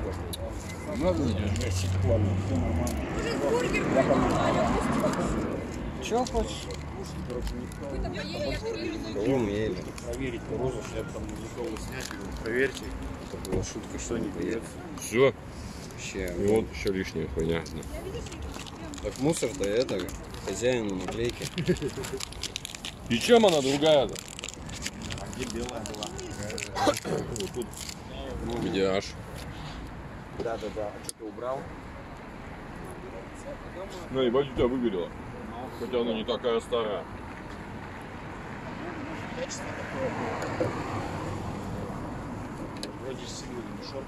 Надо держать. Чего хочешь? Не умею. Проверить розу, я там готовы снять его. Проверьте. Это была шутка, Что не берет. Все. Вообще. И вот еще лишняя хуйня. Так мусор-то это, хозяину наклейки. И чем она другая-то? А где белая была? Вот тут. Где аж? Да. А что ты убрал? Ну, ебать, у тебя выгорела. Хотя она не такая старая. Вроде сильно не шорт.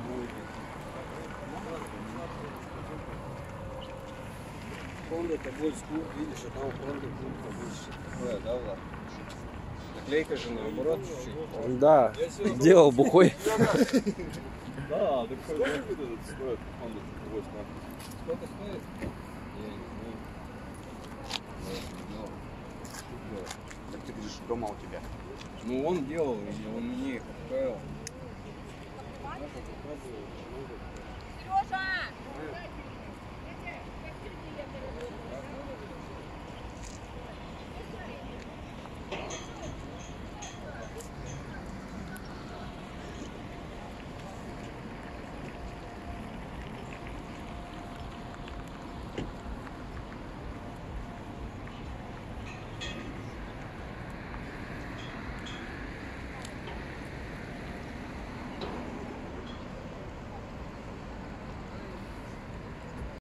Honda тобой скуп, видишь, а там Honda клуб побольше. Такое, да, Влад? Наклейка же наоборот чуть-чуть. Да, делал бухой. Да, так сколько этот стоит? Honda 8. Сколько стоит? Я не знаю. Так ты говоришь, дома у тебя. Ну он делал, и он мне их отправил. Сережа!